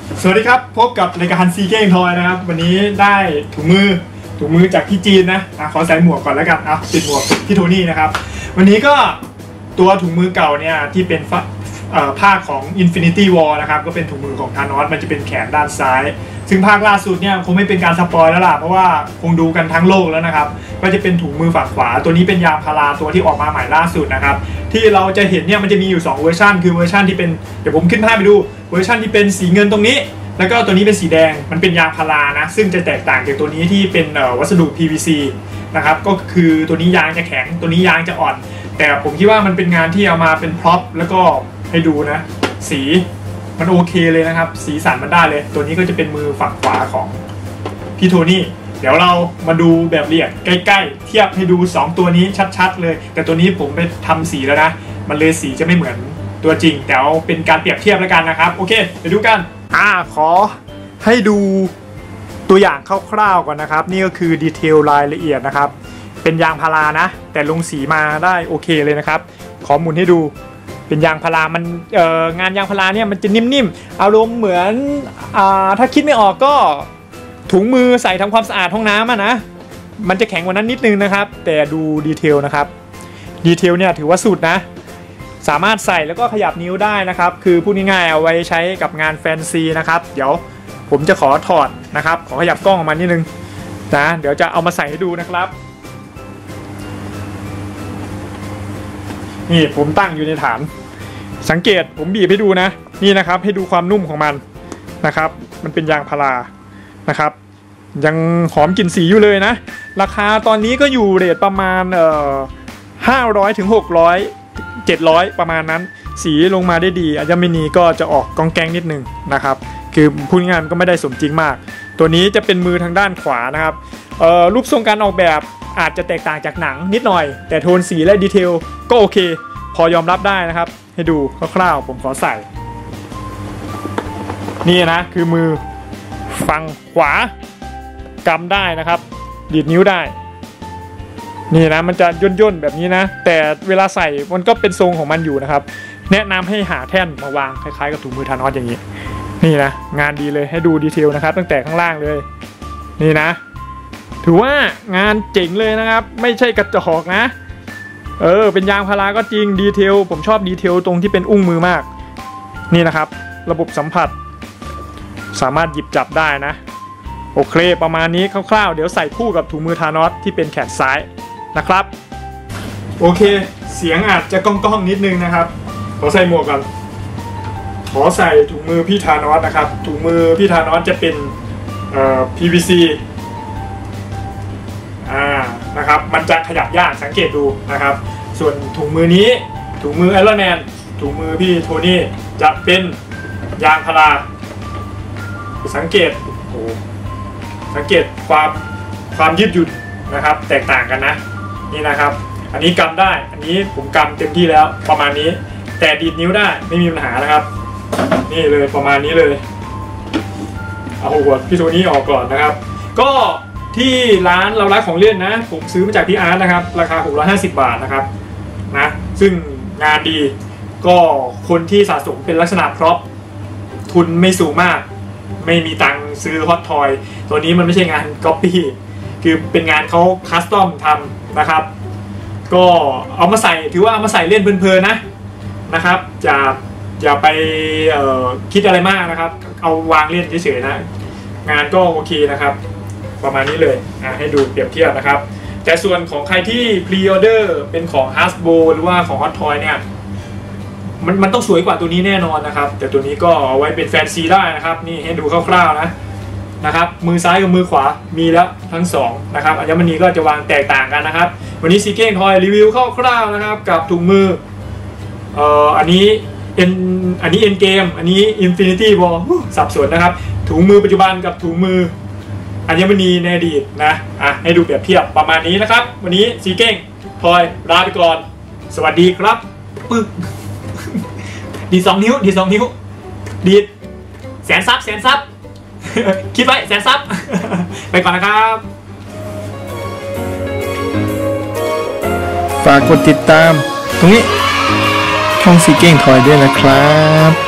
สวัสดีครับพบกับรายการซีเก้งทอยนะครับวันนี้ได้ถุงมือจากพี่จีนนะขอใส่หมวกก่อนแล้วกันติดหมวกพี่โทนี่นะครับวันนี้ก็ตัวถุงมือเก่าเนี่ยที่เป็นภาคของ Infinity War นะครับก็เป็นถุงมือของธานอสมันจะเป็นแขนด้านซ้ายซึ่งภาคล่าสุดเนี่ยคงไม่เป็นการสปอยแล้วล่ะเพราะว่าคงดูกันทั้งโลกแล้วนะครับก็จะเป็นถุงมือฝั่งขวาตัวนี้เป็นยางพาราตัวที่ออกมาใหม่ล่าสุดนะครับที่เราจะเห็นเนี่ยมันจะมีอยู่2เวอร์ชันคือเวอร์ชันที่เป็นเดี๋ยวผมขึ้นภาพไปดูเวอร์ชันที่เป็นสีเงินตรงนี้แล้วก็ตัวนี้เป็นสีแดงมันเป็นยางพารานะซึ่งจะแตกต่างจากตัวนี้ที่เป็นวัสดุ PVC นะครับก็คือตัวนี้ยางจะแข็งตัวนี้ยางจะอ่อนแต่ผมคิดว่ามันเป็นงานที่เอามาเป็นพร็อพแล้วก็ให้ดูนะสีมันโอเคเลยนะครับสีสันมันได้เลยตัวนี้ก็จะเป็นมือฝั่งขวาของพี่โทนี่เดี๋ยวเรามาดูแบบละเอียดใกล้ๆเทียบให้ดู2ตัวนี้ชัดๆเลยแต่ตัวนี้ผมไปทำสีแล้วนะมันเลยสีจะไม่เหมือนตัวจริงแต่เอาเป็นการเปรียบเทียบแล้วกันนะครับโอเคไปดูกันขอให้ดูตัวอย่างคร่าวๆก่อนนะครับนี่ก็คือดีเทลรายละเอียดนะครับเป็นยางพารานะแต่ลงสีมาได้โอเคเลยนะครับขอหมุนให้ดูเป็นยางพารามันงานยางพาราเนี่ยมันจะนิ่มๆอารมณ์เหมือนถ้าคิดไม่ออกก็ถุงมือใส่ทำความสะอาดห้องน้ำนะมันจะแข็งกว่านั้นนิดนึงนะครับแต่ดูดีเทลนะครับดีเทลเนี่ยถือว่าสุดนะสามารถใส่แล้วก็ขยับนิ้วได้นะครับคือพูดง่ายๆเอาไว้ใช้กับงานแฟนซีนะครับเดี๋ยวผมจะขอถอดนะครับขอขยับกล้องออกมานิดนึงนะเดี๋ยวจะเอามาใส่ให้ดูนะครับนี่ผมตั้งอยู่ในฐานสังเกตผมบีบให้ดูนะนี่นะครับให้ดูความนุ่มของมันนะครับมันเป็นยางพารานะครับยังหอมกลิ่นสีอยู่เลยนะราคาตอนนี้ก็อยู่เรทประมาณ500 ถึง 600 700ประมาณนั้นสีลงมาได้ดีอัญมณีก็จะออกกองแกงนิดนึงนะครับคือพูดง่ายๆก็ไม่ได้สมจริงมากตัวนี้จะเป็นมือทางด้านขวานะครับรูปทรงการออกแบบอาจจะแตกต่างจากหนังนิดหน่อยแต่โทนสีและดีเทลก็โอเคพอยอมรับได้นะครับให้ดูคร่าวๆผมขอใส่นี่นะคือมือฝั่งขวากำได้นะครับดีดนิ้วได้นี่นะมันจะย่นๆแบบนี้นะแต่เวลาใส่มันก็เป็นทรงของมันอยู่นะครับแนะนำให้หาแท่นมาวางคล้ายๆกับถุงมือธานอสอย่างนี้นี่นะงานดีเลยให้ดูดีเทลนะครับตั้งแต่ข้างล่างเลยนี่นะถือว่างานเจ๋งเลยนะครับไม่ใช่กระจอกนะเป็นยางพาราก็จริงดีเทลผมชอบดีเทลตรงที่เป็นอุ้งมือมากนี่นะครับระบบสัมผัสสามารถหยิบจับได้นะโอเคประมาณนี้คร่าวๆเดี๋ยวใส่คู่กับถุงมือธานอสที่เป็นแขนซ้ายนะครับโอเคเสียงอาจจะก้องๆนิดนึงนะครับขอใส่หมวกก่อนขอใส่ถุงมือพี่ธานอสนะครับถุงมือพี่ธานอสจะเป็นPVC นะครับมันจะขยับยากสังเกตดูนะครับส่วนถุงมือนี้ถุงมือไอรอนแมนถุงมือพี่โทนี่จะเป็นยางพาราสังเกตความยืดหยุ่นนะครับแตกต่างกันนะนี่นะครับอันนี้กำได้อันนี้ผมกำเต็มที่แล้วประมาณนี้แต่ดีดนิ้วได้ไม่มีปัญหานะครับนี่เลยประมาณนี้เลยเอาหัวพี่โทนี่ออกก่อนนะครับก็ที่ร้านเรารักของเล่นนะผมซื้อมาจากพี่อาร์ตนะครับราคา650 บาทนะครับนะซึ่งงานดีก็คนที่สะสมเป็นลักษณะพร็อพทุนไม่สูงมากไม่มีตังค์ซื้อฮอตทอยตัวนี้มันไม่ใช่งานก๊อปปี้คือเป็นงานเขาคัสตอมทำนะครับก็เอามาใส่ถือว่าเอามาใส่เล่นเพลินๆนะครับอย่าไปคิดอะไรมากนะครับเอาวางเล่นเฉยๆนะงานก็โอเคนะครับประมาณนี้เลยให้ดูเปรียบเทียบนะครับแต่ส่วนของใครที่พรีออเดอร์เป็นของ Hasbro หรือว่าของ Hot Toy เนี่ยมันต้องสวยกว่าตัวนี้แน่นอนนะครับแต่ตัวนี้ก็เอาไว้เป็นแฟนซีได้นะครับนี่ให้ดูคร่าวๆนะครับมือซ้ายกับมือขวามีแล้วทั้ง2นะครับอัญมณีก็จะวางแตกต่างกันนะครับวันนี้ซีเก้งทอยรีวิวคร่าวๆนะครับกับถุงมืออันนี้เอ็นเกมอันนี้ Infinity War สับสนนะครับถุงมือปัจจุบันกับถุงมืออัญมณีในอดีตนะให้ดูเปรียบเทียบประมาณนี้นะครับวันนี้ซีเก้งทอยลาไปก่อนสวัสดีครับปึ๊กดี2 นิ้วดีแสนซับคิดไว้แสนซับไปก่อนนะครับฝากกดติดตามตรงนี้ช่องซีเก้งทอยด้วยนะครับ